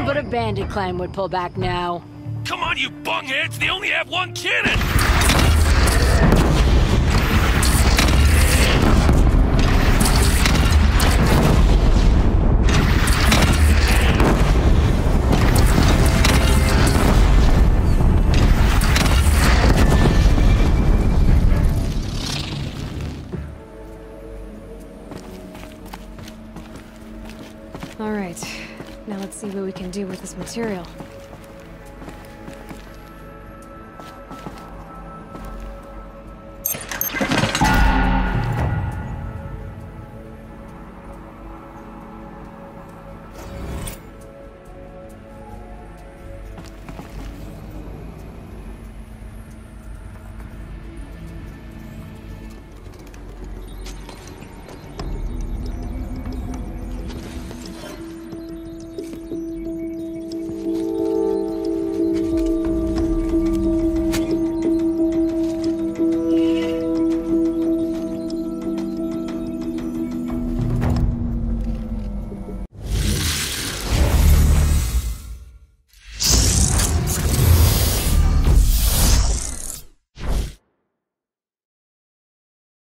but a bandit clan would pull back now. Come on, you bungheads! They only have one cannon! Alright, now let's see what we can do with this material.